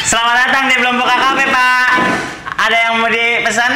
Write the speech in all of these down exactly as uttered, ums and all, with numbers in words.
Selamat datang di Belum Buka Kafe, Pak. Ada yang mau dipesan?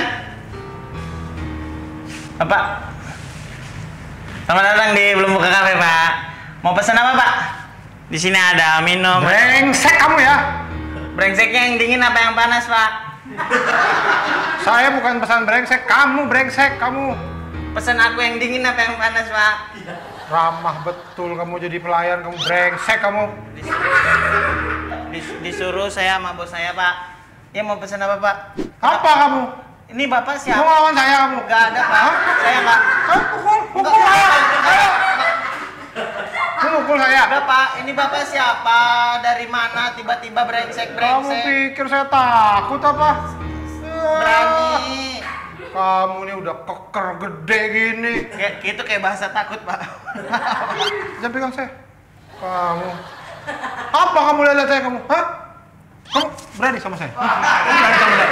Bapak. Selamat datang di Belum Buka Kafe, Pak. Mau pesan apa, Pak? Di sini ada minum. Brengsek kamu ya. Brengseknya yang dingin apa yang panas, Pak? Saya bukan pesan brengsek, kamu brengsek kamu. Pesan aku yang dingin apa yang panas, Pak? Ramah betul kamu jadi pelayan, kamu brengsek kamu. Dis- disuruh saya sama bos saya, Pak. Ya mau pesan apa, Pak? Apa kamu? Ini Bapak Mau siapa? lawan saya kamu? Gak ada, Pak. Hah? Saya nggak. Kamu pukul, pukul saya. Ayo. Kamu pukul saya. Udah, Pak. Ini Bapak siapa? Dari mana tiba-tiba brengsek Kamu brengsek? pikir saya takut apa? Berani. Kamu ini udah keker gede gini. Kayak gitu kayak bahasa takut, Pak. Jangan pegang saya. Kamu. Apa kamu lihat saya kamu? Hah? Kamu berani sama saya? Kamu berani sama saya?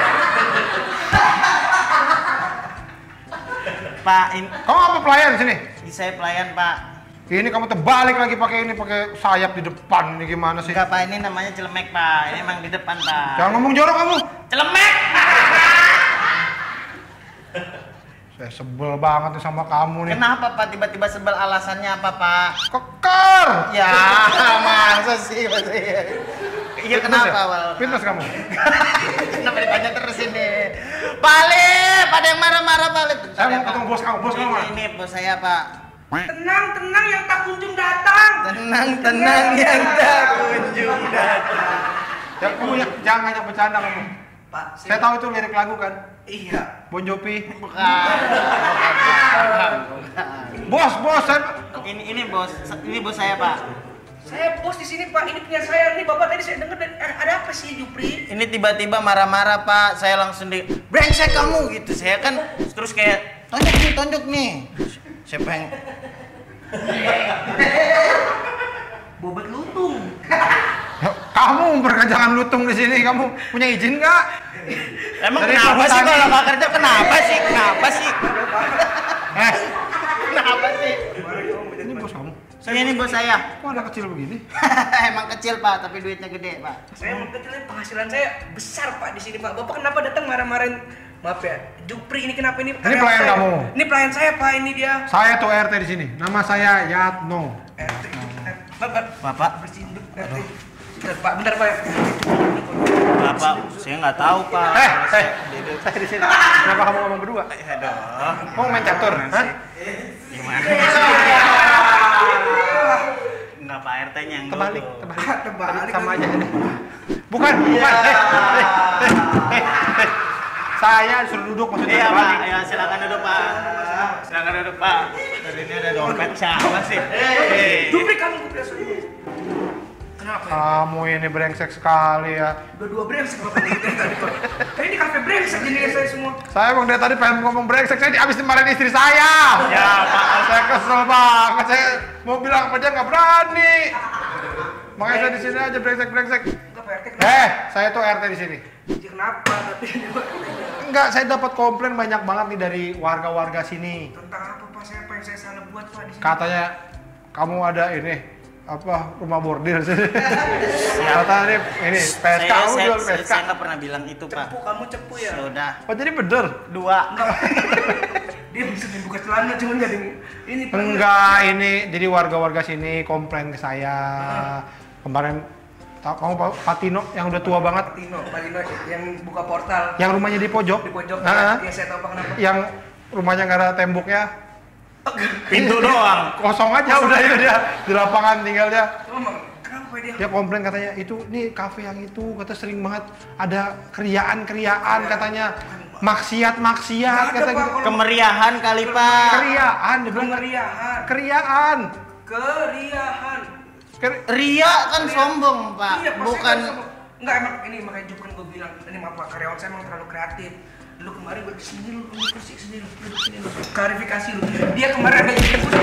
Pak, ini Kamu apa pelayan di sini? saya pelayan, Pak. Ini kamu terbalik lagi pakai ini, pakai sayap di depan. Ini gimana sih? Enggak, Pak, ini namanya celemek, Pak. Ini emang di depan, Pak. Jangan ngomong jorok kamu. Celemek. Saya sebel banget nih sama kamu nih. Kenapa, Pak? Tiba-tiba sebel, alasannya apa, Pak? Keker. Ya, masa sih, masa iya. Iya, kenapa, Wal? Fitness kamu. Kenapa ditanya terus ini? Balik, ada yang marah-marah, balik. Saya mau ketemu bos kamu, bos kamu mana? Ini bos saya, Pak. Tenang, tenang yang tak kunjung datang. Tenang, tenang yang tak kunjung datang. Ya kamu ya, jangan ngajak bercanda kamu. Pak, Saya tahu itu lirik lagu kan. iya. Bon Jovi. Bukan. Bukan. Bos, bos, saya... Ini ini bos, ini bos saya, Pak. Saya bos di sini, Pak. Ini punya saya. Ini Bapak tadi saya dengar dan eh, ada apa sih, Jupri? Ini tiba-tiba marah-marah, Pak. Saya langsung di brengsek kamu gitu. Saya kan terus kayak tonjok nih, tonjok nih. Saya pengen Bobot lutung. Ya, kamu berkejangan lutung di sini, kamu punya izin nggak? Emang Dari kenapa sih petani. kalau nggak kerja? Kenapa sih? Kenapa sih? Eh, Kenapa sih? ini bos kamu. Saya ini bos saya. Kok ada kecil begini? Emang kecil, Pak, tapi duitnya gede, Pak. Saya mau kecilnya penghasilan saya besar, Pak, di sini, Pak. Bapak kenapa datang marah-marahin? Maaf ya, Jupri ini kenapa ini? Ini pelayan saya. kamu. Ini pelayan saya, Pak. Ini dia. Saya tuh R T di sini. Nama saya Yatno. R T. Bapak, Bapak, bersihin dulu. R T. Bentar, Pak, bentar, Pak. Bapak, saya nggak tahu, Pak. Eh, eh, saya di sini. Kenapa kamu ngomong berdua? Aduh, Mau main catur? Hah? gimana? Nggak, Pak R T-nya yang Terbalik, dulu. terbalik. Terbalik. Sama aja ini. Bukan, bukan. Eh, eh, eh, eh, eh. Saya suruh duduk maksudnya Iya, Pak. terbalik. Ya, silakan duduk, Pak. Silakan duduk, Pak. Tadi ini ada dompet siapa sih? Hei. Jupri, kamu udah suruh. Kenapa? Kamu ini brengsek sekali ya. Dua-dua brengsek, Bapak. Dari tadi, Pak. Kayak ini kafe brengsek ini saya semua. Saya emang dari tadi pengen ngomong brengsek, saya abis dimarahin istri saya. Ya, Pak. Saya kesel banget, saya mau bilang apa dia nggak berani. Makanya saya di sini aja brengsek-brengsek. Enggak, Pak R T. Kenapa? Eh, saya tuh R T di sini. Ya, kenapa? Tapi Enggak, saya dapat komplain banyak banget nih dari warga-warga sini. tentang apa, Pak? Saya apa yang saya salah buat, Pak, di sini? Katanya kamu ada ini apa rumah bordir sini. Katanya ini ini P S K, Saya, kamu saya, jual saya, P S K. saya nggak pernah bilang itu, Pak. Cepu, kamu cepu ya? Sudah. Oh jadi bener? Dua. Dia bisa dibuka celana, cuman gak ada ini, Pak. Enggak, ini jadi warga-warga sini komplain ke saya. Kemarin tau kamu Pak Patino yang udah tua banget, Tino, Pak Tino yang buka portal yang rumahnya di pojok. di pojok. Heeh. Ya, saya tahu, Pak, kenapa. Yang rumahnya nggak ada temboknya, Pintu doang. kosong aja udah itu dia di lapangan tinggal dia. Emang, kenapa, Pak, dia? Dia komplain katanya itu nih kafe yang itu kata sering banget ada kriaan-kriaan katanya, maksiat-maksiat Nggak ada, kata Pak, gitu. kalau- Kemeriahan kali, Pak. Kriaan dia bilang Kemeriahan. kriaan. Keriahan. Keri- Ria kan sombong, Pak. Iya, Pak, Bukan. saya kan sama- Enggak, emang ini makanya Jup kan gue bilang, ini maaf, Pak, karyawan saya emang terlalu kreatif. Lu kemarin gue kesini lu, lu kursi kesini lu, duduk sini lu, klarifikasi lu. Dia kemarin ada izin kursi.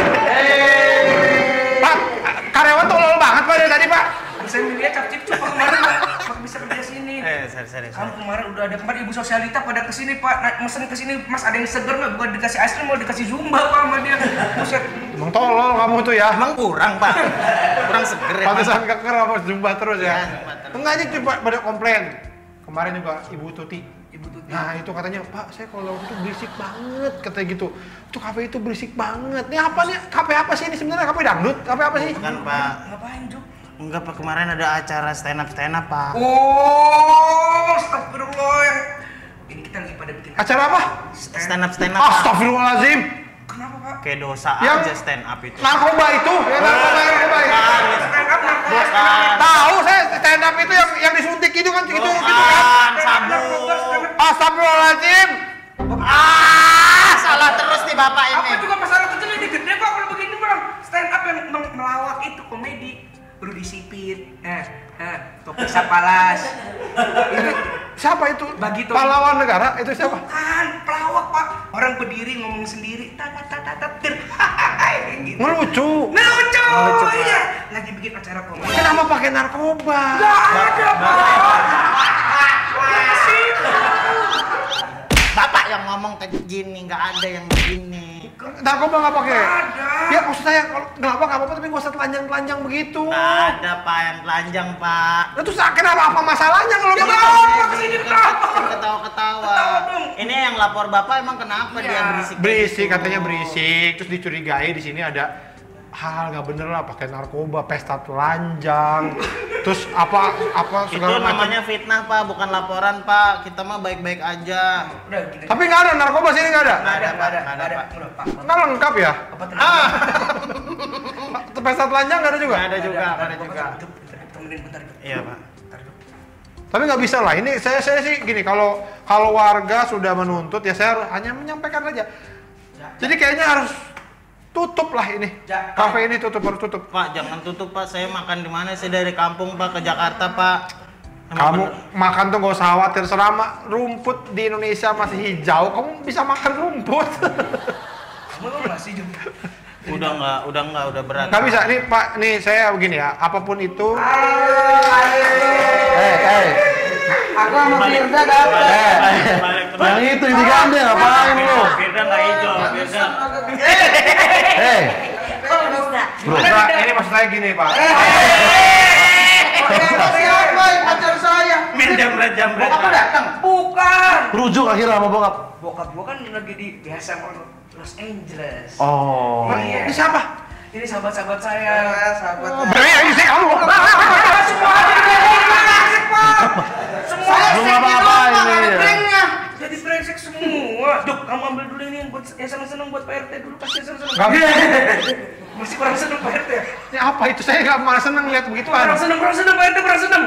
Pak, karyawan tolol banget Pak dari tadi Pak. Saya milihnya cap cip Pak kemarin, Pak. Pak bisa kerja sini. Eh, sorry, sorry, Kamu sorry. kemarin udah ada kemarin ibu sosialita pada kesini, Pak. Nah, mesen kesini, Mas ada yang seger nggak? Bukan dikasih es krim, mau dikasih zumba, Pak, sama dia. Buset, Emang tolol kamu tuh ya. Emang kurang, Pak. Kurang seger ya. Pantesan keker apa jumpa terus ya. Ya, jumpa terus. Enggak, ini coba pada komplain. Kemarin juga Ibu Tuti. Ibu Tuti. Nah itu katanya, Pak saya kalau itu berisik banget, katanya gitu. Itu kafe itu berisik banget. Ini apa nih? Kafe apa sih ini sebenarnya? Kafe dangdut? Kafe apa sih? Bukan, Pak. Ngapain, Juk? Enggak, Pak. Kemarin ada acara stand up stand up, Pak. Oh, astagfirullah. yang Ini kita lagi pada bikin Acara apa? Stand up stand up, Pak. Astagfirullahaladzim. Kenapa, Pak? Kayak dosa Yang aja stand up itu. Narkoba itu? Ya narkoba, narkoba ya. Stand up, narkoba. Bukan. Tahu saya stand up itu yang yang disuntik itu kan gitu gitu kan. Bukan, sabu. Astagfirullahaladzim. Ah, salah terus nih Bapak ini. Apa juga masalah kecil ini gede, Pak, kalau begini, Bang. Stand up yang meng- melawak itu komedi. Baru disipit. Eh, eh, topik sapalas. Ini Siapa itu? Bagi tuh. Pahlawan negara itu siapa? bukan pelawak, Pak. Orang berdiri ngomong sendiri. Tata tata tata. Gitu. Ngelucu. Lucu. Ngelucu, Pak. Iya. Lagi bikin acara komedi. Kenapa pakai narkoba? Gak ada, Pak. Masih. Bapak yang ngomong kayak gini, nggak ada yang begini. Narkoba nggak pakai? Ada. Ya maksud saya kalau nggak apa nggak apa tapi nggak usah telanjang-telanjang begitu. Nggak ada Pak yang telanjang, Pak. Nah terus kenapa apa masalahnya kalau Ya, begitu? Bapak kesini ketawa. Ketawa-ketawa. Ketawa dong. Ini yang lapor Bapak emang kenapa Iya. dia berisik? Berisik gitu? katanya berisik, terus dicurigai di sini ada hal nggak bener lah pakai narkoba, pesta telanjang, terus apa apa Itu segala macam. namanya fitnah, Pak, bukan laporan, Pak. Kita mah baik-baik aja. Udah gini. Tapi nggak ada narkoba sini nggak ada. Nggak ada, Pak. ada, Nggak ada, Pak. Udah, Pak. Nggak lengkap ya? Apa tadi? Ah, pesta telanjang nggak ada juga. Nggak ada juga, nggak ada Bapak, juga. Bentar, bentar, temenin bentar. Iya, Pak. Bentar, Dok. Tapi nggak bisa lah. Ini saya saya sih gini, kalau kalau warga sudah menuntut ya saya harus hanya menyampaikan aja. Jadi kayaknya harus tutup lah ini. Ja- Kafe ini tutup, harus tutup. Pak, jangan tutup, Pak. Saya makan di mana? Saya dari kampung, Pak, ke Jakarta, Pak. Emang Kamu bener. makan tuh gak usah khawatir, selama rumput di Indonesia masih hijau, kamu bisa makan rumput. Kamu lo masih juga. udah nggak, udah nggak, udah berat. Gak bisa, nih Pak, nih saya begini ya, apapun itu. Eh, eh, Aku sama Balik. Firda dapet. eh, Balik, balik, yang balik. itu yang digandeng ngapain lu? Firda nggak hijau, Firda. Eh, Bro, nah, ini maksud saya gini Pak. Siapa yang pacar saya? Main jamret, jamret. Bokap lu datang? Bukan. rujuk akhirnya sama bokap. Bokap gua kan lagi di biasa mau Los Angeles. Oh. Nah, Iya. ini siapa? Ini sahabat-sahabat saya. Sahabat. Berani ini sih kamu. Semua ada di brengsek, Pak. Semua Belum apa-apa ini. jadi brengsek semua. Dok, kamu ambil dulu ini yang buat yang seneng-seneng buat P R T dulu, pasti yang seneng-seneng. Gak bisa. Masih kurang seneng P R T. Ini apa itu? Saya gak malah seneng lihat begituan. Kurang seneng, kurang seneng P R T, kurang seneng.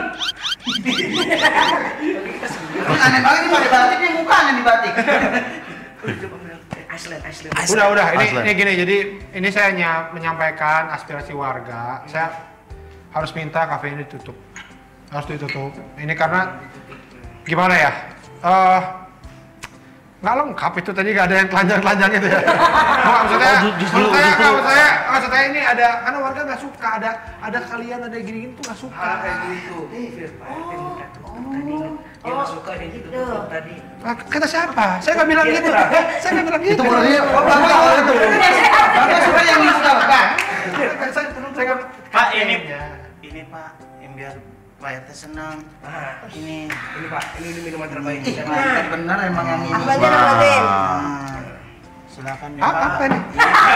Aneh banget ini pakai batik nih, mukanya nih batik. Iceland, Iceland. Udah, udah. Ini, Aslan. ini gini, jadi ini saya hanya menyampaikan aspirasi warga. Saya harus minta kafe ini tutup. Harus ditutup. Ini karena gimana ya? Eh nggak lengkap itu tadi, nggak ada yang telanjang-telanjang itu ya. Nggak, maksudnya, Oh, ju- justru- maksud saya, justru- nggak, maksud saya, maksud saya ini ada, karena warga nggak suka ada, ada kalian ada gini-gini tuh nggak suka. Hal kayak gitu. Fir, Pak R T minta tutup tadi. Dia nggak suka dia gitu tutup tadi. Ah, kata siapa? Saya nggak bilang gitu. Saya nggak bilang gitu. Itu orangnya Oh, bapak tahu itu. Bapak suka yang gitu kan? Saya, saya nggak. Pak, ini, ini Pak, yang biar Pak R T senang. Ah, Ini. ini Pak, ini, ini minuman terbaik. Ih, mantap bener emang yang ini. Apanya namanya? Ah, silakan ya, Ah, Pak. apa ini?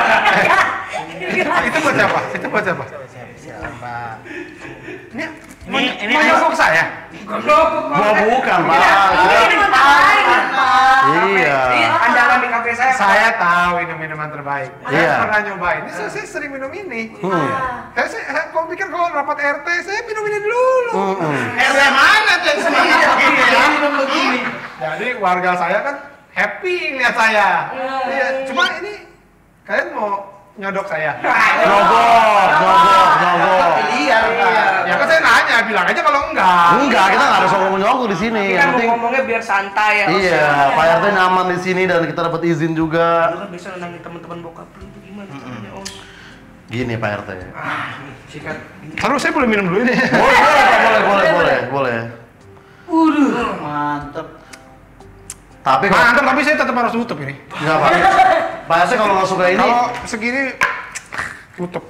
Itu buat siapa? Itu buat siapa? Silakan, Pak. Ini, Ini, ini mau nyogok saya? gua bukan, Pak. Ini Iya. Ini andalan di kafe saya. Pak. Saya tahu ini minuman terbaik. Saya Iya. pernah nyobain. Ini saya, saya sering minum ini. Hmm. Saya, saya, saya kau pikir kalau rapat R T, saya minum ini dulu. Hmm. R T mana tuh yang semangat begini ya? Minum begini. Jadi warga saya kan happy lihat saya. Iya. Cuma ini kalian mau nyodok saya? Nyogok, nyogok, nyogok. Liar, Pak. Ya kan saya nanya, bilang aja kalau enggak. Enggak, kita nggak ada sokong nyogok di sini. Kita Yang mau penting ngomongnya biar santai ya. iya, Pak R T nyaman di sini dan kita dapat izin Lu juga. kan bisa nenangin teman-teman bokap lu itu gimana caranya, Om? Gini Pak R T. Ah, sikat. Terus saya boleh minum dulu ini. Boleh, boleh, Pak, boleh, boleh, boleh, boleh. Mantep. Tapi kalau Mantap, tapi saya tetap harus tutup ini. enggak Pak. Pak R T kalau nggak suka ini, Kalau segini tutup.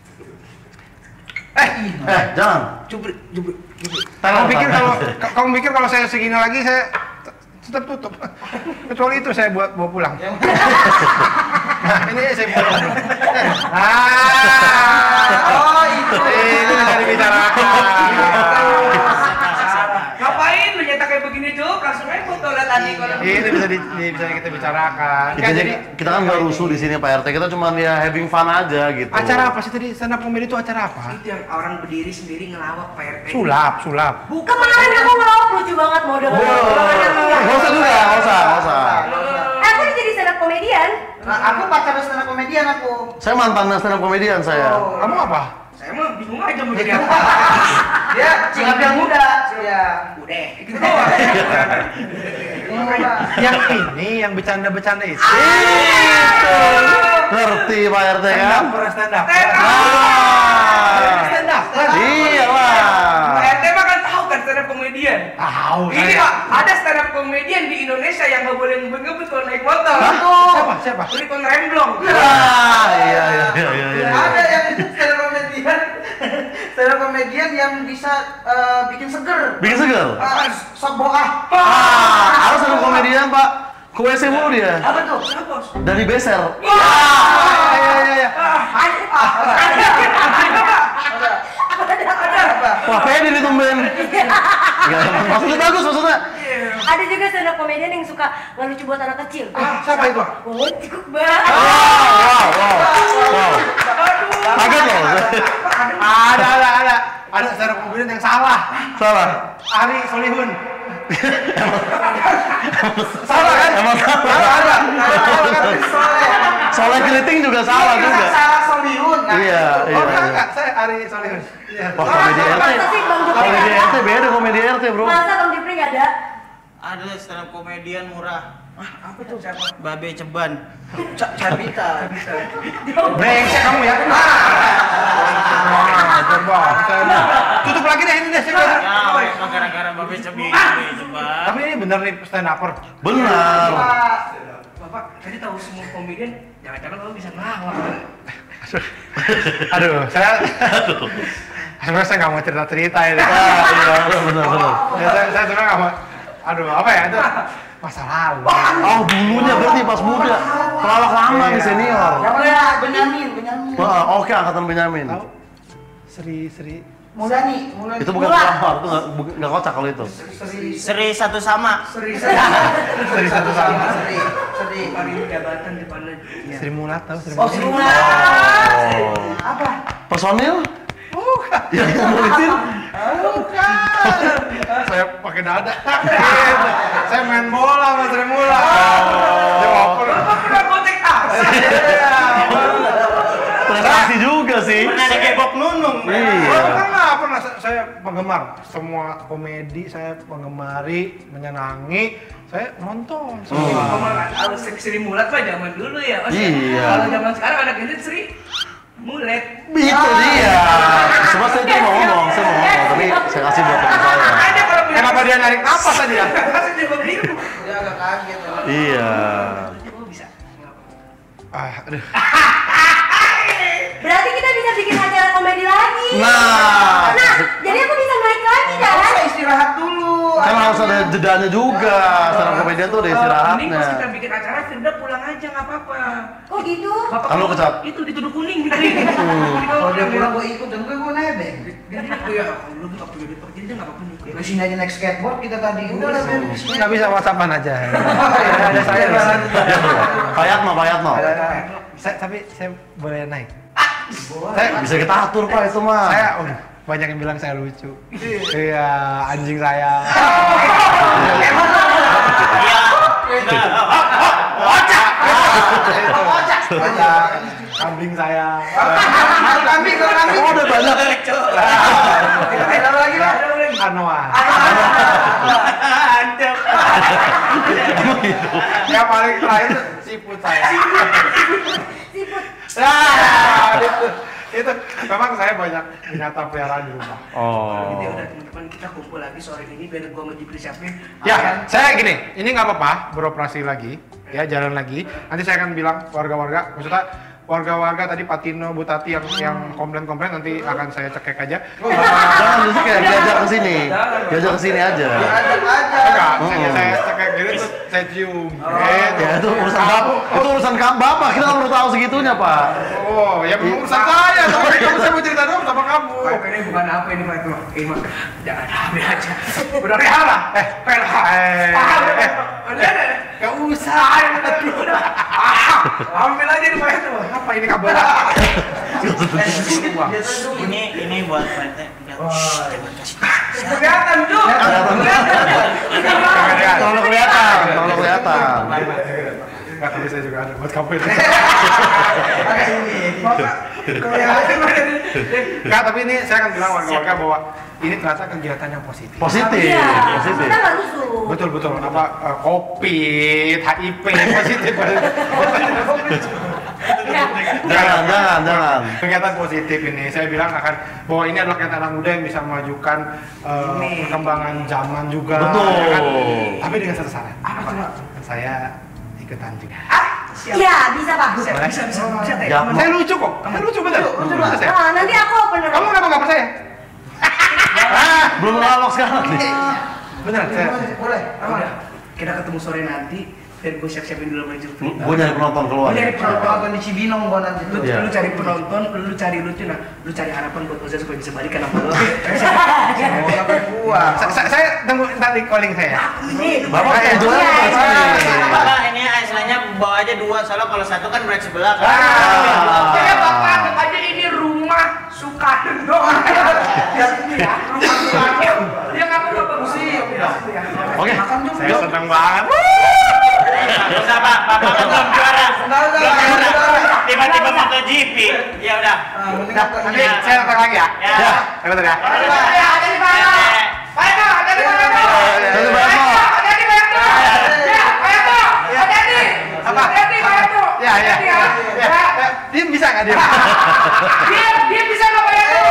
Eh, jangan. Jubri, jubri, jubri. Kamu pikir kalau kamu pikir kalau saya segini lagi saya tetap tutup. Kecuali itu saya buat bawa pulang. Nah, ini saya pulang. Ah, Oh, itu. ini bisa dibicarakan. Ngapain lu nyetak kayak begini Cuk? Langsung aja foto lihat tadi kalau Ini bisa di, di- bisa kita bicarakan. Kita, Kan, jadi, kita kan nggak rusuh di sini Pak R T, kita cuma ya having fun aja gitu. acara apa sih tadi? Stand up comedy itu acara apa? itu yang orang berdiri sendiri ngelawak Pak R T. Sulap, sulap. Kemarin aku ngelawak lucu banget mau denger. Nggak usah juga, nggak usah, nggak usah. Eh, aku udah jadi stand up komedian. Nah, aku pacar stand up komedian aku. Saya mantan stand up komedian saya. Kamu apa? Saya mah bingung aja mau jadi apa. Dia cingap yang muda. Iya. Udah, gitu doang. Yang ini, yang bercanda-bercanda itu. Ngerti Pak R T Stand kan? up, pernah stand up. Ah, Stand up. iyalah. Pak R T mah kan tahu kan stand up komedian. Tahu Ini saya. Pak, ada stand up komedian di Indonesia yang nggak boleh ngebut-ngebut kalau naik motor. Siapa? Siapa? Rikon Remblong. Ah, iya iya iya iya. iya. Ada yang stand up komedian. Stand up komedian yang bisa eh, bikin seger. Bikin seger. Ah, sok boah. Ah, ada stand up komedian Pak. Ke W C mulu dia. Apa tuh? Siapa? Dari beser. Iya iya iya. Wah, pede nih tumben. Enggak, maksudnya bagus maksudnya. Ada juga stand up komedian yang suka ngelucu buat anak kecil. Ah, siapa itu? Oh, cukup banget. Wow, wow. Wow. Kaget loh. Ada ada ada. Ada stand up komedian yang salah. Salah. Ari Solihun. Salah kan? Emang salah. Ada. Soalnya keriting juga salah juga. Salah Solihun. Nah, Iya, itu. iya. Oh enggak enggak, saya Ari Solihun. Iya. Wah, komedi R T. Masa sih Bang Jupri Komedi nggak R T ada? beda komedi R T, Bro. Masa Bang Jupri nggak ada? Ada stand up komedian murah. Apa tuh siapa? Babe Ceban. Cabita. Brengsek kamu ya. Ah, coba. Saya tutup lagi deh ini deh saya. Ya, gara-gara Babe Cebi, Babe Ceban. Tapi ini bener nih stand upper. Benar. Bapak tadi tahu semua komedian, jangan-jangan kamu bisa ngelawak. Aduh, saya sebenarnya saya nggak mau cerita-cerita ini. Ah, iya, benar benar benar. Ya, saya, saya sebenarnya nggak mau. Aduh, apa ya itu? Masa lalu. Oh, dulunya berarti pas muda. Pelawak lama nih senior. Yang mana? Benyamin, Benyamin. Wah, oke angkatan Benyamin. Tahu? Seri Seri. Mulani, Mulani. Itu bukan pelawak, itu nggak bu- nggak kocak kalau itu. Seri, Seri satu sama. seri, seri, Seri satu sama. seri, seri. Hari jabatan depannya. Seri Mulat tahu Seri Oh, Mulat. Sri Mulat. Oh. Apa? Personil? Bukan. Yang ngulitin? Saya pakai dada. Saya main bola sama Seri Mulat. Dia oper. Bapak pernah kontak tas? Prestasi juga sih. Pernah ada gebok nunung. Iya. Oh, pernah, pernah. Saya, saya penggemar semua komedi, saya penggemari, menyenangi, saya nonton semua. Kalau Sri Mulat mah zaman dulu ya. Mas. Iya. Kalau zaman sekarang ada gadget Sri Mulet. Itu dia. Cuma saya tuh mau ngomong, saya mau ngomong, tapi saya kasih buat teman saya. Ada kalau bilang Kenapa dia narik napas tadi ya? Masih juga bingung. Dia agak kaget. Iya. Oh bisa. Ah, aduh. Berarti kita bisa bikin acara komedi lagi. Nah, Nah, jadi aku bisa naik lagi kan? Bisa istirahat dulu. kan harus ada jedanya juga. Stand up komedian tuh ada Mending pas kita istirahatnya. bikin acara Firda pulang aja nggak apa-apa. Oh gitu? Bapak Kan lu kecat. Itu dituduh kuning gitu. Kalau dia pulang gue ikut dan gue gue nebeng. Jadi aku ya, lu nggak perlu dipergi dia nggak apa-apa nih. Di sini aja naik skateboard kita tadi. Udah lah, Ben. Nggak bisa whatsappan aja. Ada saya. Pak Yatmo, Pak Yatmo. Saya tapi saya boleh naik. Saya bisa kita atur Pak itu mah. Saya, oh, banyak yang bilang saya lucu. Iya, anjing saya. Iya. Kocak. Kocak. Kambing saya. Kalau kambing, kalau kambing. Oh, udah banyak. Ada lagi lah. Anoa. Adem. Yang paling terakhir itu siput saya. Siput. Nah, itu, itu memang saya banyak binatang peliharaan di rumah. Oh. Jadi udah teman-teman kita kumpul lagi sore ini biar gua sama Jupri siapin. Ya, saya gini, ini nggak apa-apa beroperasi lagi, ya jalan lagi. Nanti saya akan bilang warga-warga, maksudnya warga-warga tadi Pak Tino, Bu Tati yang yang komplain-komplain nanti akan saya cekek aja. Jangan lu sih kayak diajak ke sini. Diajak ke sini aja. Diajak aja. Enggak, Oh. saya, saya cekek gitu terus saya cium. Gitu. Ya itu urusan bapak, itu urusan kamu bapak, kita perlu tahu segitunya Pak. Oh, ya memang urusan saya, tapi kamu saya mau cerita dong sama kamu. Pak, ini bukan apa ini Pak, itu Pak. Ini Pak, jangan ambil aja. Udah rehala, eh, rehala. Eh, Ah, udah, eh, udah, udah. Gak usah. Udah. Ah, ambil aja nih Pak itu. Apa ini kabar? Ini ini buat Pak R T. Kelihatan tuh. Kelihatan. Kalau kelihatan, kalau kelihatan. Enggak, tapi saya juga ada buat kamu itu. Kelihatan. Enggak, tapi ini saya akan bilang warga-warga bahwa ini ternyata kegiatan yang positif. Positif, Iya, positif. kita nggak rusuh. Betul betul. Apa eh, COVID, H I V positif. Jangan, jangan, jangan. Kegiatan positif ini, saya bilang akan bahwa ini adalah kegiatan anak muda yang bisa memajukan eh, perkembangan zaman juga. Betul. ya kan? Tapi dengan satu syarat. Apa tuh, Pak? Saya ikutan juga. Iya, bisa Pak. Bisa, bisa, bisa. Bisa, Teh. Ya, Saya lucu kok. Saya lucu bener. Lucu banget saya. Nah, nanti aku open. Kamu kenapa nggak percaya? Belum ngelawak sekarang nih. Beneran, saya. Boleh. Udah, kita ketemu sore nanti. Dan gue siap-siapin dulu baju Jupri. Gue nyari penonton keluar. Lu nyari penonton. Penonton di Cibinong gua nanti Lu, tuh. Iya. lu cari penonton, lu cari lucu, nah lu cari harapan buat Oza supaya bisa balikan sama lu. Mau sampai gua. Sa- sa- Saya tunggu nanti calling saya. Ini. Bapak Iya, yang jualan iya, apa sih? iya. Bapak ini istilahnya bawa aja dua, soalnya kalau satu kan berat sebelah kan. Saya bapak anggap aja ini rumah Soekarno. Ya sini ya, rumah Soekarno. Yang aku bapak museum. Oke. Saya senang banget. Gak usah Pak, Bapak kan belum juara. Enggak usah, Belum enggak juara. usah. Tiba-tiba MotoGP. Ya udah. Ah, mending Nah, apa? nanti saya datang lagi ya. Ya. Ya, saya bentar ya. Ya, ada di mana? Pak Eko, ada di mana? Pak Eko? Ada di mana? Pak Eko, ada di mana? Ya, Pak Eko, ada di. Apa? Ada di Pak Eko. Ya, ya. Ada di, ya. Ya, ya. Dia bisa nggak dia? Dia, dia bisa nggak Pak Eko?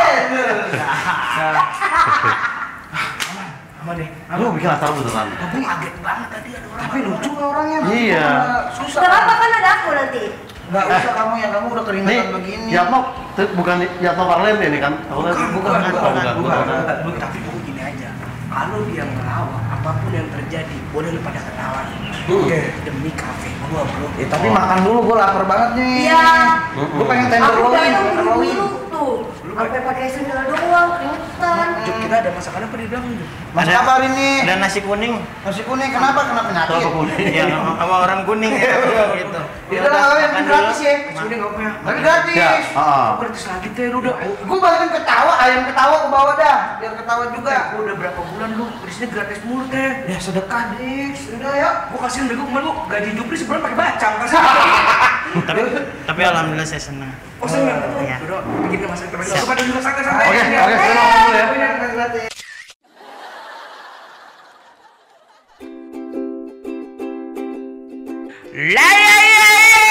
Aman deh. Lu bikin acara beneran. Aku kaget banget tadi ada orang. Tapi lucu nggak orangnya? Iya. Susah. Gak apa-apa kan ada aku nanti. Enggak usah kamu yang kamu udah Nih, keringetan begini. Yatmo, itu bukan Yatmo Parlem ini kan? Aku lihat. Bukan, bukan, Oh, bukan, bukan, bukan, bukan. bukan. Tapi gue gini aja. Kalau dia ngelawak, apapun yang terjadi, boleh lu pada ketawa. Oke. Demi kafe gua, bro. Eh, tapi makan dulu, gua lapar banget nih. Iya. Gua pengen tender Aku rolling, datang tenderloin. dulu tuh. Sampai pakai sendal doang, keringetan. Juk, kita ada masakan apa di belakang, Juk? Mas Ada- kabar ini? Dan nasi kuning. Nasi kuning kenapa? Kena penyakit. Kalau kuning. Ya sama orang kuning ya. Gitu. Ya udah lah, yang makan gratis dulu. ya. Sudah nggak apa ya? Tapi gratis. Ya, ah. Gratis lagi teh, lu udah. Gua balikin ketawa, ayam ketawa ke bawah dah. Biar ketawa juga. Gua udah berapa bulan lu di sini gratis mulu teh. Ya sedekah, Dik. Sudah ya. Gua kasihin bego kemarin lu gaji Jupri sebulan pakai bacang kasih. Tapi tapi alhamdulillah saya senang. Oh seneng. Iya. Udah bikin masak terbaik. Lu pada dulu santai-santai. Oke, Ya. oke, saya nongol dulu ya. Punya makan gratis. La la la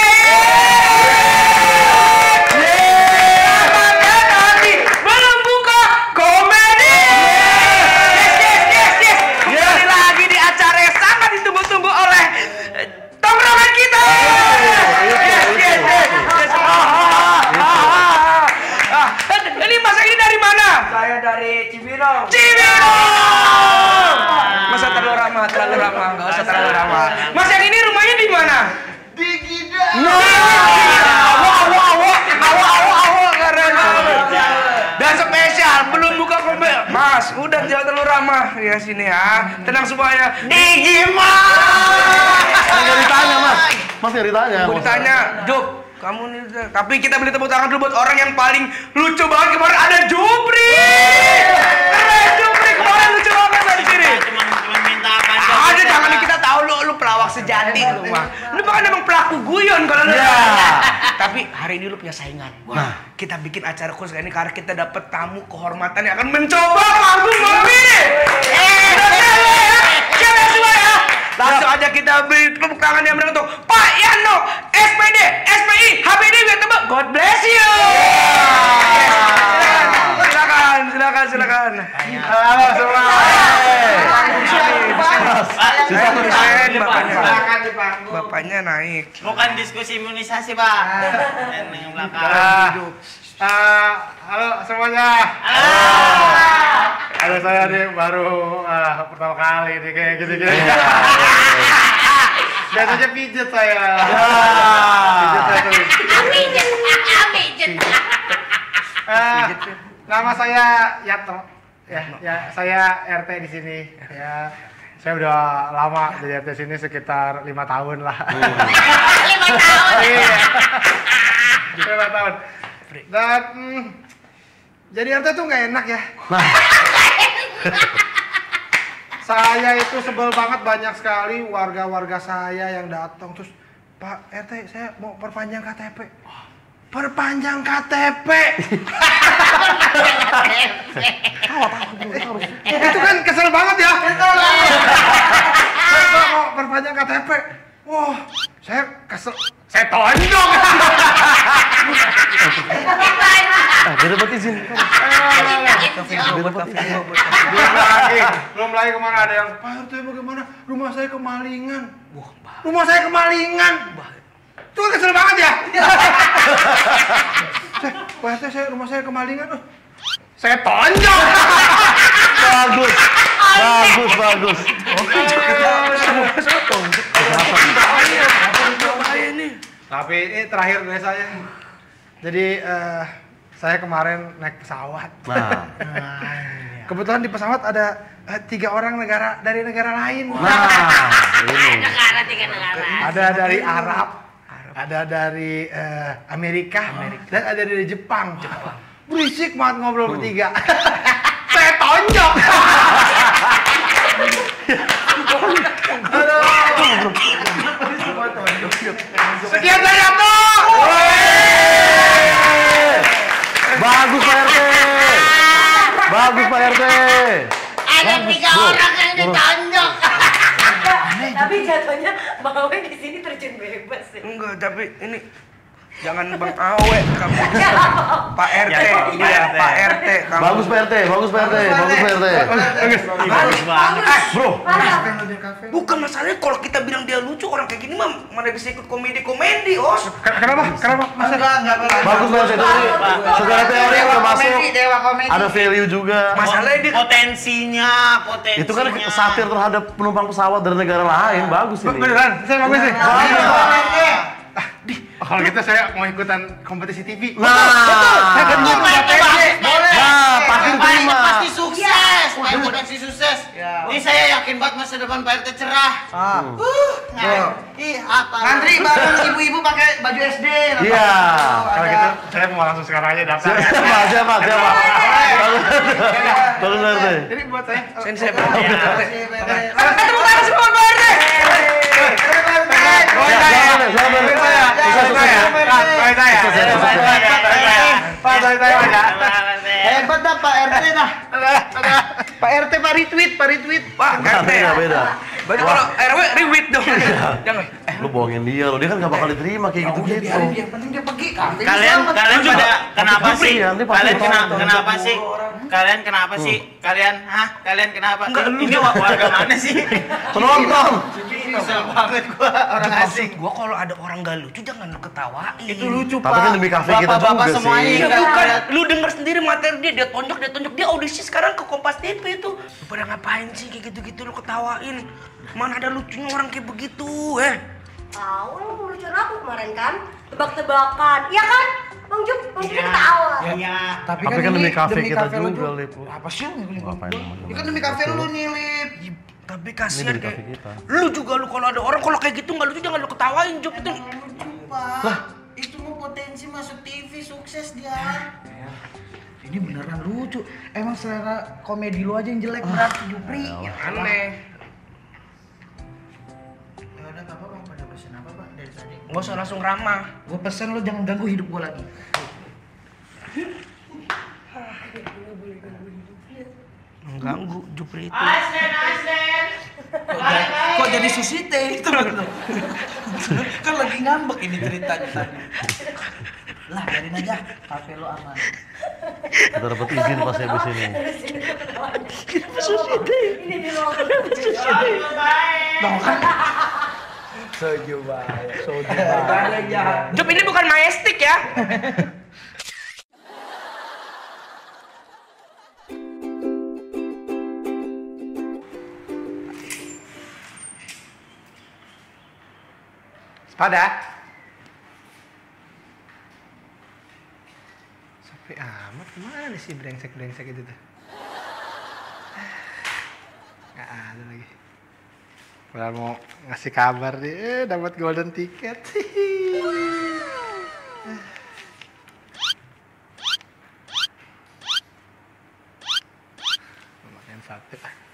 Nanti belum buka komedi. Yes yes yes yes. Kembali lagi di acara yang sangat ditunggu-tunggu oleh eh, tongkrongan kita. Yes yes yes. Yes. Ah, ah, ah, ah, ah. Eh, Ini Mas ini dari mana? Saya dari Cibinong. Cibinong. Masa terlalu ramah, terlalu ramah, nggak usah terlalu ramah. Mas yang ini rumahnya di mana? Di Gidang. Awo awo awo awo awo awo keren banget. Dan spesial belum buka kompel. Mas, udah jangan terlalu ramah ya sini ya. Tenang semuanya. Digimon. Nggak ditanya, Mas. Mas nggak ditanya. Gue ditanya, Jup, kamu nih, tapi kita beli tepuk tangan dulu buat orang yang paling lucu banget kemarin ada Jupri. Keren Jupri kemarin lucu banget di sini. Cuma cuma minta apa aja. Ada jangan kita tahu lu lu pelawak sejati lu mah. Lu bahkan emang pelaku guyon kalau lu. Iya. Tapi hari ini lu punya saingan. Wah, kita bikin acara khusus ini karena kita dapat tamu kehormatan yang akan mencoba manggung mobil. Eh, cewek semua ya. Langsung aja kita beri tepuk tangan yang benar untuk Pak Yano, S P D, S P I, H B D, God bless you. Silakan, silakan, silakan. Halo semua. Susah tuh. Bapaknya. Silakan di panggung. Bapaknya naik. Bukan diskusi imunisasi, Pak. Yang belakang. Ah, ah, halo semuanya. Halo, saya nih baru ah, pertama kali nih kayak gini-gini. Biasanya pijet saya. Pijet saya tuh. Pijet, pijet. Ah, nama saya Yatno. Ya, ya, saya R T di sini. Ya, saya udah lama jadi R T sini sekitar lima tahun lah. Lima tahun. Iya. Lima tahun. Dan hmm, jadi R T tuh nggak enak ya. Saya itu sebel banget, banyak sekali warga-warga saya yang datang terus, Pak R T saya mau perpanjang K T P. Perpanjang K T P. Itu kan kesel banget ya. Saya mau perpanjang K T P. Wah, saya kesel. Saya tonjok. Ah, dia dapat izin. Belum lagi, belum lagi kemana ada yang Pak R T bagaimana? Rumah saya kemalingan. Rumah saya kemalingan. Itu kan kesel banget ya. Saya, Pak R T saya rumah saya kemalingan. Oh, saya tonjok. Bagus. Bagus, bagus. Tapi ini terakhir dari saya. Jadi eh, saya kemarin naik pesawat. Nah, Kebetulan di pesawat ada eh, tiga orang negara dari negara lain. nah, ini. Negara tiga negara. Ada dari Arab, ada dari eh, Amerika, dan ada dari Jepang. Berisik banget ngobrol bertiga. Saya tonjok. Sekian dari aku. Bagus Pak R T. Bagus Pak R T. Ada tiga orang yang ditonjok. Tapi jatuhnya Bang Awe di sini terjun bebas ya. Enggak, tapi ini jangan Bang Awe kamu. Pak R T, Ya, Pak iya R T. Pak R T kamu. Bagus Pak R T, bagus Pak R T, bagus Pak R T. Bagus banget. Bro, Bukan masalahnya kalau kita bilang dia lucu, orang kayak gini mah mana bisa ikut komedi-komedi, Os. Kenapa? Kenapa? Masa? Enggak, enggak apa-apa. bagus Pak R T. Saudara teori Dewa udah masuk. komedi, dewa komedi. Ada value juga. Masalahnya dia Potensinya, potensinya. Itu kan satir terhadap penumpang pesawat dari negara lain, bagus ini. Beneran? Saya bagus sih. Komedi. Oh, kalau gitu saya mau ikutan kompetisi T V. Nah, Saya kan Itu Pak R T bagus. Boleh. Nah, pasti Pak R T diterima. pasti sukses. Main potensi sukses. Ini saya yakin banget masa depan Pak R T cerah. Ah. Uh, nah, ih apa? Ngantri bareng ibu-ibu pakai baju S D. Iya. Kalau gitu saya mau langsung sekarang aja daftar. Siapa, siapa, siapa? Bagus Pak R T. Jadi buat saya. Sen saya Ya. Ketemu tangan semua Pak R T. Doain saya. Doain saya. Doain saya. Doain saya. Pak, doain saya aja. Hebat dah Pak R T dah. Pak R T Pak retweet, Pak retweet. Pak R T. Beda, beda. Berarti kalau R W rewit dong. Jangan. Lu bohongin dia, lo dia kan gak bakal diterima kayak gitu-gitu. Yang penting dia pergi. Kalian kalian pada kenapa Tapi sih? nanti pasti Kalian kena, tahu. kenapa sih? Kalian kenapa sih? Kalian hah? Kalian kenapa? Ini warga mana sih? Penonton. Kesel banget gua orang asing. Gua kalau ada orang gak lucu jangan lu ketawain. Itu lucu, Tapi kan demi kafe kita Bapak-bapak juga semuanya sih. Iya kan bukan, ada- lu denger sendiri materi dia, dia tonjok, dia tonjok, dia audisi sekarang ke Kompas T V itu. Lu pada ngapain sih kayak gitu-gitu lu ketawain? Mana ada lucunya orang kayak begitu, eh? Tahu lu ngelucuin aku kemarin kan? Tebak-tebakan. Iya kan? Bang Jup, Bang Jup tawa. Iya. Tapi, Tapi kan ini demi kafe kita lu juga, Lip. Apa sih yang ngikutin gua? Ngapain namanya? Ini kan demi kafe lu nih, Lip. Ih, Tapi Ini kasihan dari kayak kafe kita. lu juga lu kalau ada orang kalau kayak gitu nggak lucu jangan lu ketawain Jup itu. Pak, itu mau potensi masuk T V sukses dia. Ini beneran lucu. Emang selera komedi lu aja yang jelek berarti Jupri. Aneh. Ya udah Bapak mau pada pesen apa Pak dari tadi? Nggak usah langsung ramah. Gua pesen lu jangan ganggu hidup gua lagi. Mengganggu Jupri itu. Aslen, aslen. Kok jadi susite itu gitu. Kan lagi ngambek ini ceritanya tadi. Lah, biarin aja. Kafe lu aman. Kita dapat izin pas habis ini. Kenapa sushi teh? Ini di ruangan. Soju baik. Soju Banyak jahat. Jup, ini bukan majestic ya. Sepada. Sepi amat, kemana sih brengsek-brengsek itu tuh? Nggak ada lagi. Padahal mau ngasih kabar nih, eh, dapat golden ticket. Makan sate.